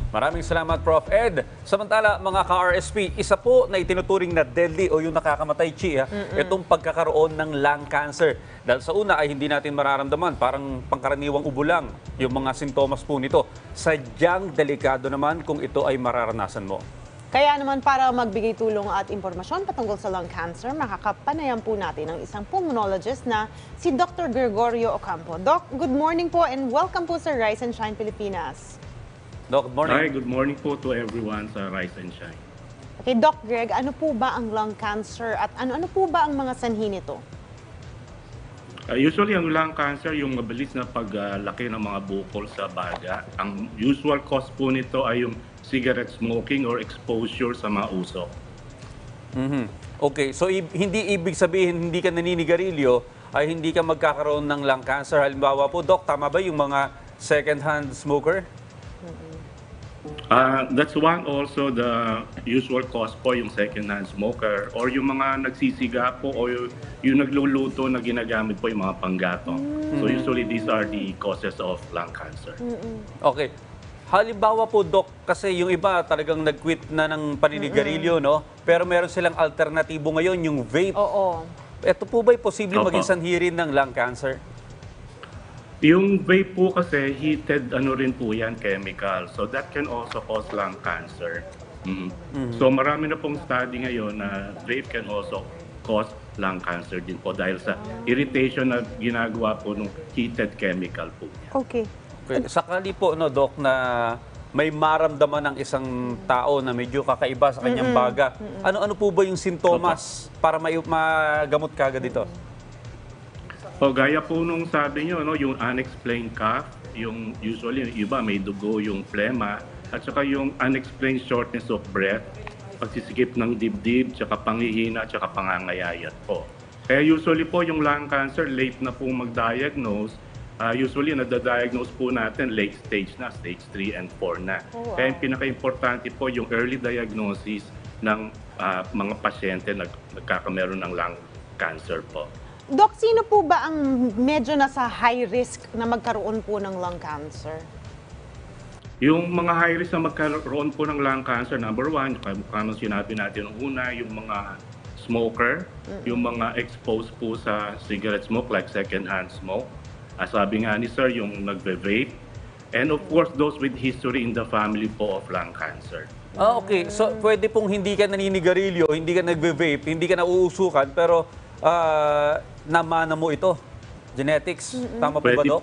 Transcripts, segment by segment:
Maraming salamat, Prof. Ed. Samantala, mga ka-RSP, isa po na itinuturing na deadly o yung nakakamatay, Chi, itong pagkakaroon ng lung cancer. Dahil sa una ay hindi natin mararamdaman, parang pangkaraniwang ubo lang yung mga sintomas po nito. Sadyang delikado naman kung ito ay mararanasan mo. Kaya naman para magbigay tulong at impormasyon patungkol sa lung cancer, makakapanayam po natin ang isang pulmonologist na si Dr. Gregorio Ocampo. Doc, good morning po and welcome po sa Rise and Shine Pilipinas. Doc, good morning. Hi, good morning po to everyone sa Rise and Shine. Okay, Doc Greg, ano po ba ang lung cancer at ano po ba ang mga sanhi nito? Usually, ang lung cancer, yung mabilis na paglaki ng mga bukol sa baga. Ang usual cause po nito ay yung cigarette smoking or exposure sa mga usok. Okay, so hindi ibig sabihin hindi ka naninigarilyo ay hindi ka magkakaroon ng lung cancer. Halimbawa po, Doc, tama ba yung mga second-hand smoker? That's one also the usual cause po, yung second-hand smoker or yung mga nagsisiga po o yung nagluluto na ginagamit po yung mga panggatong. So usually these are the causes of lung cancer. Okay. Halimbawa po, Doc, kasi yung iba talagang nag-quit na ng paninigarilyo, no? Pero meron silang alternatibo ngayon, yung vape. Oo. Ito po ba'y posibleng Opo. maging sanhi rin ng lung cancer? Yung vape po kasi heated rin po yan, chemical. So that can also cause lung cancer. So marami na pong study ngayon na vape can also cause lung cancer din po dahil sa irritation na ginagawa po ng heated chemical po. Okay. Sakali po, no, Doc, na may maramdaman ng isang tao na medyo kakaiba sa kanyang baga. Ano-ano po ba yung sintomas para magamot kagad dito? O gaya po nung sabi nyo, no, yung unexplained cough, yung usually yung iba may dugo, yung phlegma, at saka yung unexplained shortness of breath, pagsisikip ng dibdib, tsaka panghihina, tsaka pangangayayat po. Kaya usually po yung lung cancer, late na po mag-diagnose. Usually nadadiagnose po natin late stage na, stage 3 and 4 na. Oh, wow. Kaya yung pinaka-importante po yung early diagnosis ng mga pasyente na nagkakameron ng lung cancer po. Doc, sino po ba ang medyo nasa high risk na magkaroon po ng lung cancer? Yung mga high risk na magkaroon po ng lung cancer, number one, kung sinabi natin nung una, yung mga smoker, yung mga exposed po sa cigarette smoke like second-hand smoke. Sabi nga ni Sir, yung nagve-vape. And of course, those with history in the family po of lung cancer. Okay. So, pwede pong hindi ka naninigarilyo, hindi ka nagve-vape, hindi ka nauusukan, pero namana mo ito. Genetics. Tama po ba, Doc?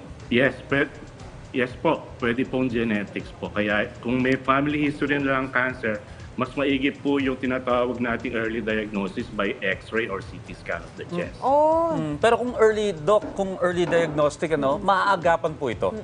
Yes po. Pwede pong genetics po. Kaya kung may family history ng lung cancer, mas maigi po yung tinatawag nating early diagnosis by X-ray or CT scan of the chest. Oh. Pero kung early, Doc, kung early diagnostic, maaagapan po ito.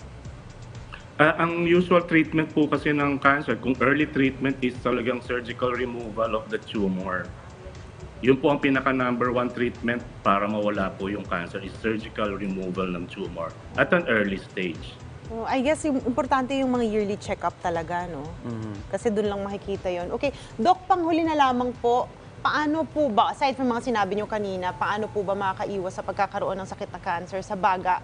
Ang usual treatment po kasi ng cancer, kung early treatment is talagang surgical removal of the tumor. Yun po ang pinaka number one treatment para mawala po yung cancer is surgical removal ng tumor at an early stage. Oh, I guess yung importante yung mga yearly check-up talaga, no? Kasi doon lang makikita yon. Okay, Doc, panghuli na lamang po, paano po ba, aside from mga sinabi nyo kanina, paano po ba makakaiwas sa pagkakaroon ng sakit na cancer sa baga?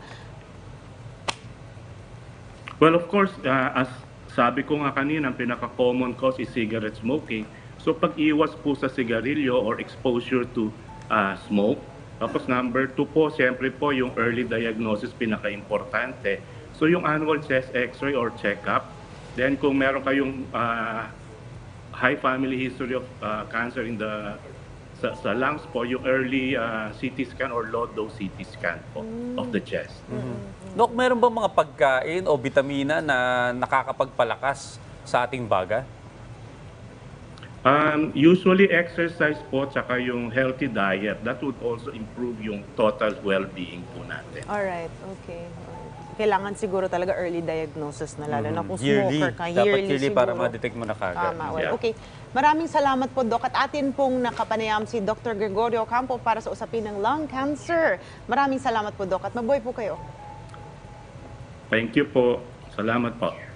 Well, of course, as sabi ko nga kanina, ang pinaka-common cause is cigarette smoking. So pag-iwas po sa sigarilyo or exposure to smoke. Tapos number 2 po, siyempre po yung early diagnosis pinaka-importante. So yung annual chest x-ray or check-up. Then kung meron kayong high family history of cancer in sa lungs po, yung early CT scan or low-dose CT scan po of the chest. Doc, meron bang mga pagkain o bitamina na nakakapagpalakas sa ating baga? Usually exercise po, tsaka yung healthy diet, that would also improve yung total well-being po natin. Alright, okay. Kailangan siguro talaga early diagnosis na, lalo na kung Yearly. smoker ka. Dapat Yearly yearly siguro. para ma-detect mo na kagad. Tama. Well, Yeah. okay. Maraming salamat po, Doc. At atin pong nakapanayam si Dr. Gregorio Ocampo para sa usapin ng lung cancer. Maraming salamat po, Doc. At mabuhay po kayo. Thank you po. Salamat po.